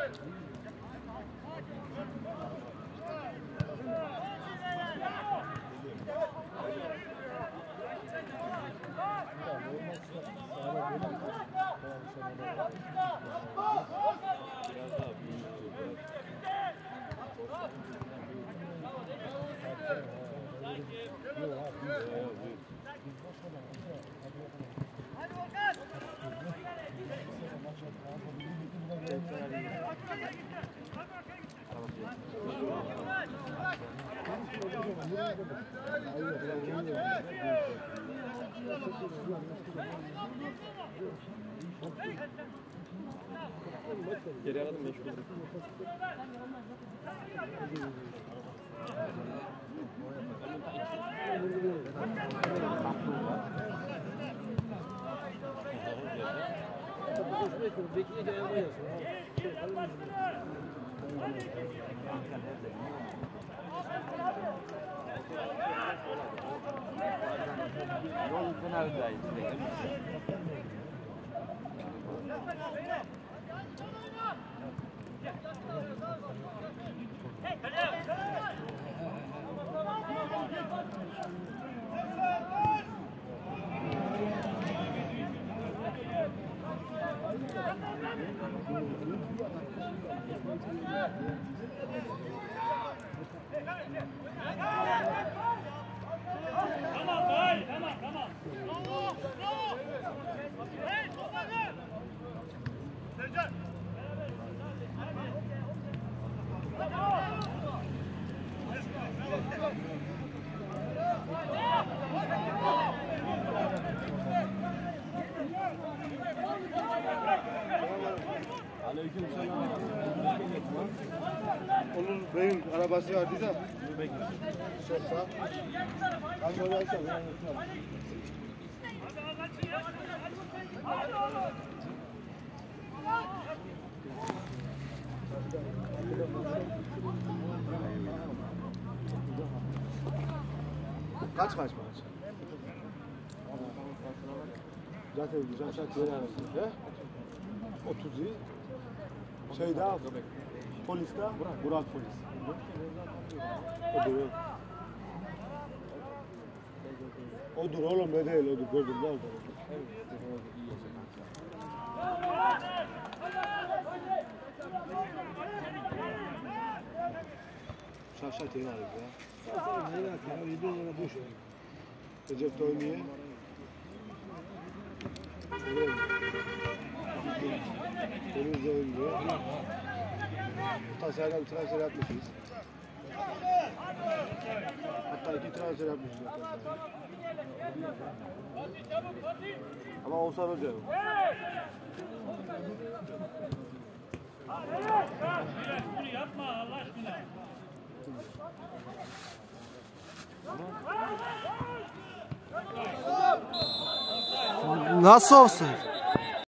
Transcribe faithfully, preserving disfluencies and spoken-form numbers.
Geri aradım meşgul. Yol kenarındayız. Tamam dayı, tamam tamam. Bravo, bravo. Hey, toparla. Sercan. Aleykümselam. Onun beyin arabası vardı da. Dur bekle. Şoför. Ben böyle açalım. Kaç kaç maç? Zaten güzel şart yeri arasında. otuz iyi. Şey daha polis daha Burak polis. Odur. Odur oğlum ne değil odur gördüm ne oldu? Şaşat yeri arasında ya. Şaşat yeri arasında yedi lira boş ver. Recep de oynuyor. Deniz de oynuyor. Tasarıyla bir transfer yapmışız. Hatta iki transfer yapmışız. Ama Oğuzhan Hoca yok. Bunu yapma Allah aşkına. Nasıl olsun?